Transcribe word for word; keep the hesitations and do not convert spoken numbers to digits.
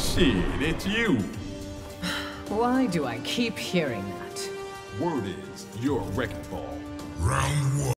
Shit, it's you. Why do I keep hearing that? Word is, you're a wrecking ball. Round one.